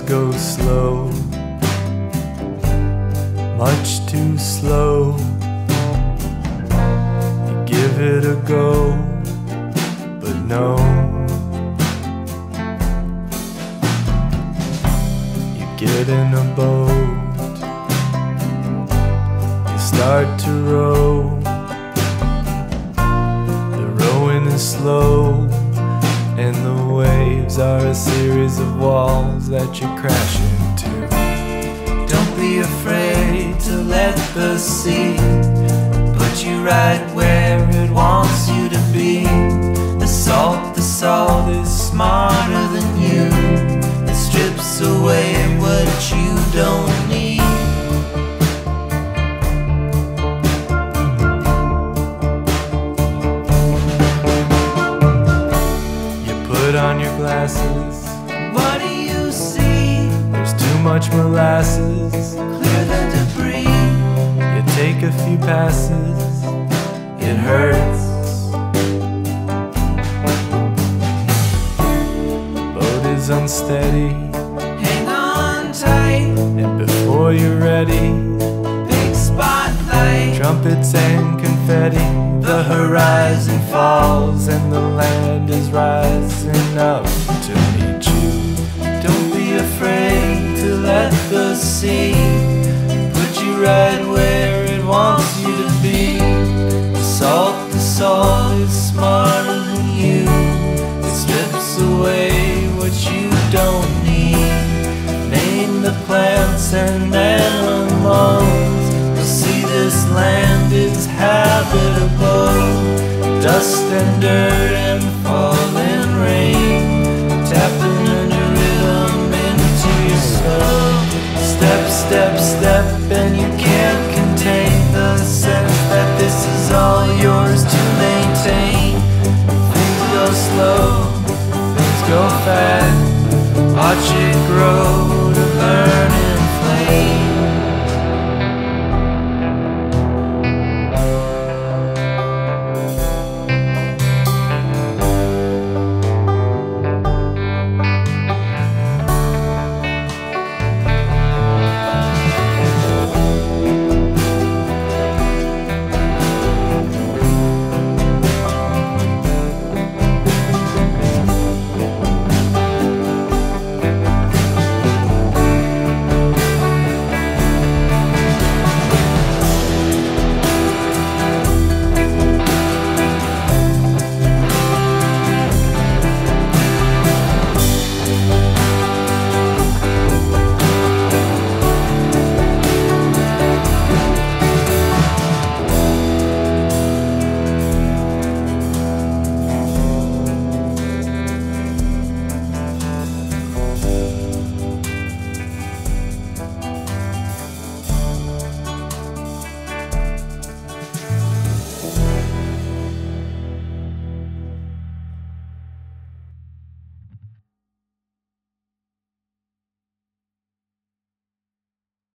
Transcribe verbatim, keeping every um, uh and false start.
things go slow, much too slow. You give it a go, but no. You get in a boat, you start to row. The rowing is slow, and the waves are a series of walls that you crash into. Don't be afraid to let the sea put you right where it wants you to be. The salt, the salt is smarter than you. It strips away what you don't need. Put on your glasses. What do you see? There's too much molasses. Clear the debris. You take a few passes. It hurts. The boat is unsteady. Hang on tight. And before you're ready, big spotlight. Trumpets and confetti. The horizon falls and the land is rising up to meet you. Don't be afraid to let the sea put you right where it wants you to be. The salt, the salt is smarter than you. It strips away what you don't need. Name the plants and animals. You'll see this land is habitable. Dust and dirt